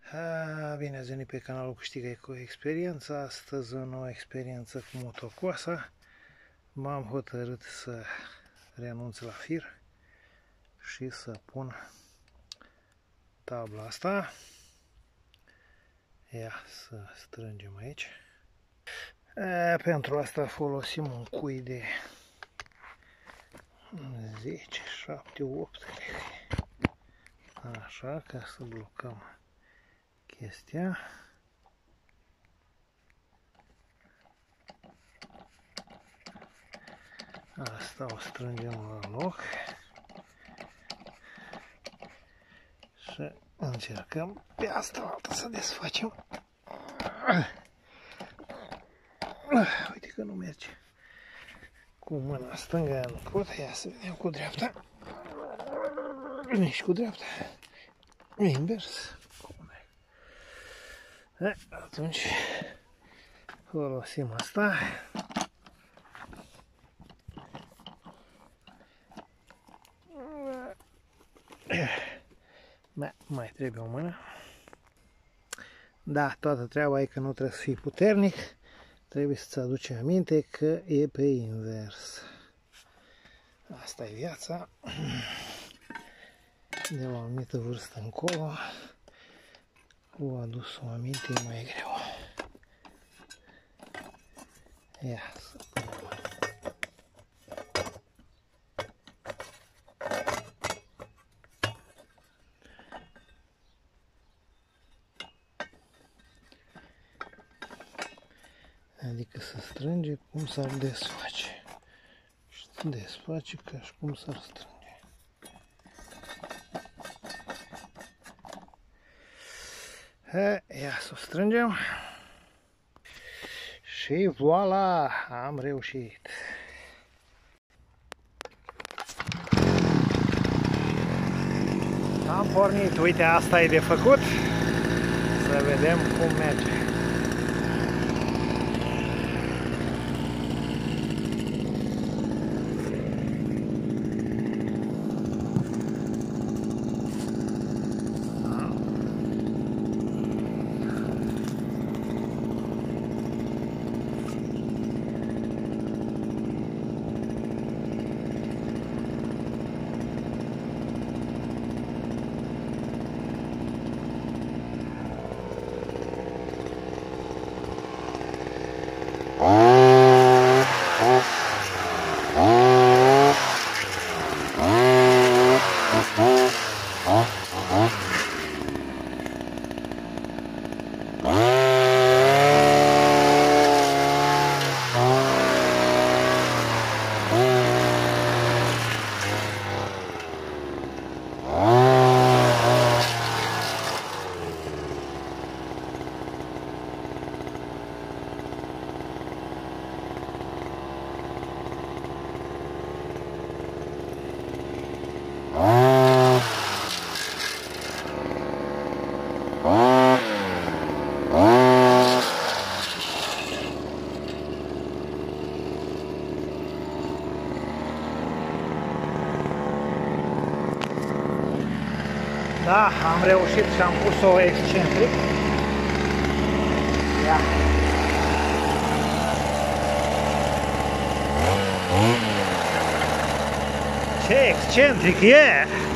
Bine ați venit pe canalul Câștigă cu Experiența. Astăzi o nouă experiență cu motocoasa. M-am hotărât să renunț la fir și să pun tabla asta. Ia să strângem aici. Pentru asta folosim un cui de 10, 7, 8 lei. Așa, ca să blocăm chestia. Asta o strângem la loc și încercăm pe asta altă să desfacem. Uite că nu merge. Cu mâna stângă nu pot. Ia să vedem cu dreapta. Nici cu dreapta. Invers. Atunci folosim asta. Mai trebuie o mână. Da, toată treaba e că nu trebuie să fii puternic. Trebuie să-ți aduci aminte că e pe invers. Asta e viața. De la o anumită vârstă încolo, cu adus-o aminte e mai greu. Ia să punem. Adică să strânge cum s-ar desface. Și desface ca și cum s-ar strânge. Ia să o strângem. Și voila! Am reușit! Am pornit. Uite, asta e de făcut. Să vedem cum merge. Da, am reușit și am pus-o excentric. Ia. Ce excentric e!